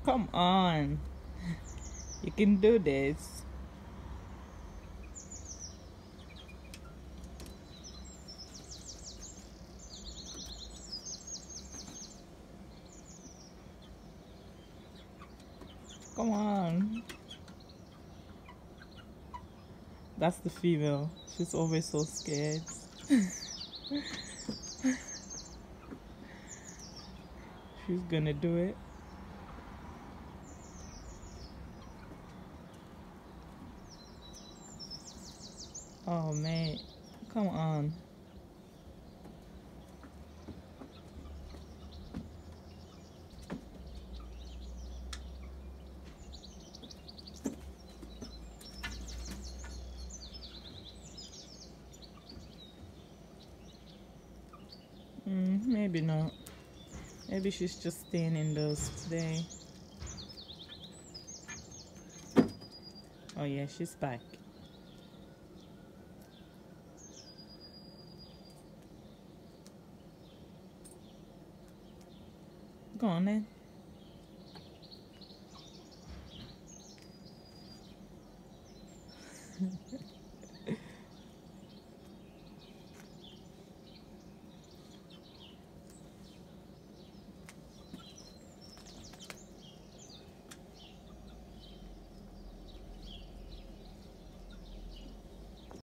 Come on. You can do this. Come on. That's the female. She's always so scared. She's gonna do it. Oh, mate. Come on. Maybe not. Maybe she's just staying indoors today. Oh yeah, she's back. Go on then.